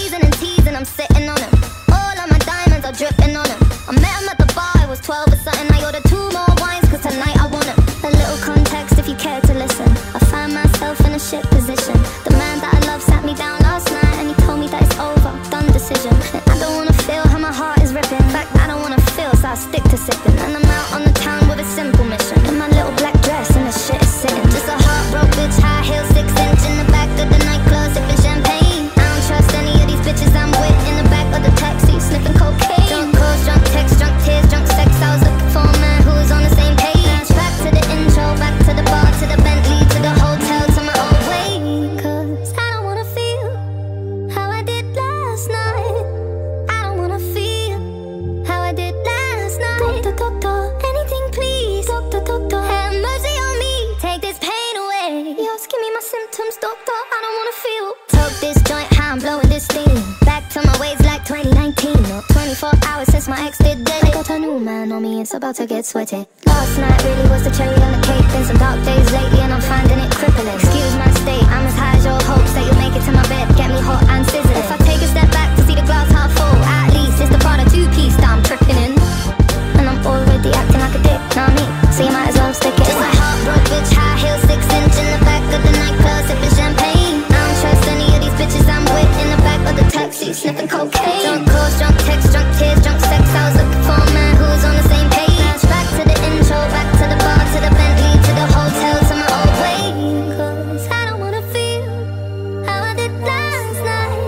Squeezing and teasing, I'm sitting on him. All of my diamonds are dripping on him. I met him at the bar, I was 12 or something. I ordered 2 more wines, cause tonight I want him. A little context if you care to listen. I find myself in a shit position. The man that I love sat me down last night and he told me that it's over, done decision. And I don't wanna feel how my heart is ripping. In fact, I don't wanna feel, so I stick to sipping. And I'm out on the town with a simple mission. In my little black dress and the shit is sitting. Just a heartbroken bitch, high heel, 6-inch in the back of the nightclub, sipping champagne. I don't trust any of these bitches I'm with. In the back of the taxi, sniffing cocaine. Drunk calls, drunk texts, drunk tears, drunk sex. I was looking for a man who was on the same page. Back to the intro, back to the bar, to the Bentley, to the hotel, to my old way. Cause I don't wanna feel how I did last night. I don't wanna feel how I did last night. Doctor, anything please. Doctor, have mercy on me. Take this pain away. Yours, give me my symptoms, doctor. I don't wanna feel. Took this joint, how I'm blowing this steam. Back to my ways like 2019. Or 24 hours since my ex did it. I got a new man on me, it's about to get sweaty. Last night really was the cherry on the cake. Been some dark days lately and I'm finding it crippling. Excuse my state, I'm as high as your hopes that you'll make it to my bed. Get me hot and sizzling. If I take a step back to see the glass half full, at least it's the Prada 2-piece that I'm tripping in. And I'm already acting like a dick, know what I mean? So you might as well stick it. Just a heartbroken bitch, high heel, 6-inch in the back of the nightclub, sipping champagne. I don't trust any of these bitches I'm with. In the back of the taxi, sniffing cocaine. Drunk calls, drunk texts, drunk tears, drunk sex. I was looking for a man who was on the same page. Back to the intro, back to the bar, to the Bentley, to the hotel, to my old way. Cause I don't wanna feel how I did last night.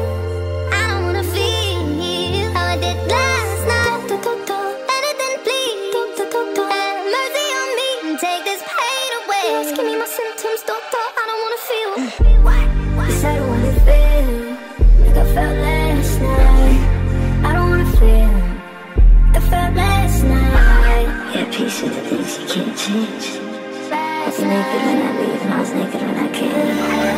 I don't wanna feel how I did last night. Doctor, anything please. Doctor, have mercy on me and take this pain away. Just give me my symptoms, doctor. I don't wanna feel. Yes, I don't wanna feel like I felt last night. I don't wanna feel like I felt last night. Yeah, peace with the things you can't change. I was naked when I leave and I was naked when I came.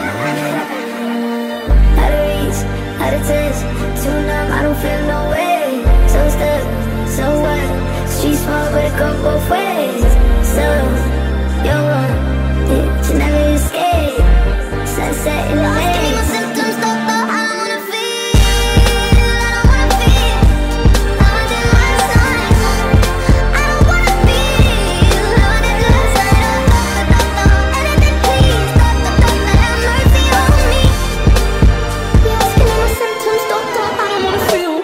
Out of reach, out of touch, too numb, I don't feel no way. So stuck, so what? Street small but it go both ways. So, you're one, yeah, you never escape. Sunset in the Give me my symptoms, doctor. I don't wanna feel. I don't wanna feel how I did last night. I don't wanna feel how I did last night. Doctor, anything please. Doctor, have mercy on me. Yes, give me my symptoms, doctor. I don't wanna feel.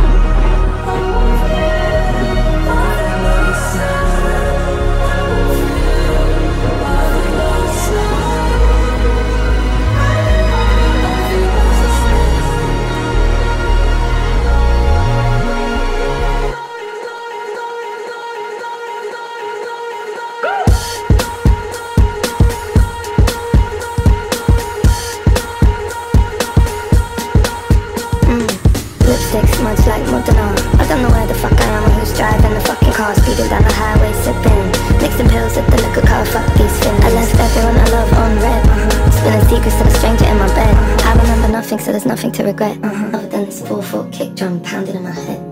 Lipstick smudged like Modena. I don't know where the fuck I am or who's driving the fucking car. Speeding down the highway, sipping, mixing pills at the liquor car. Fuck these fins. I left everyone I love on red. Spilling secrets to the stranger in my bed. I remember nothing, so there's nothing to regret. Other than this 4-foot kick drum pounding in my head.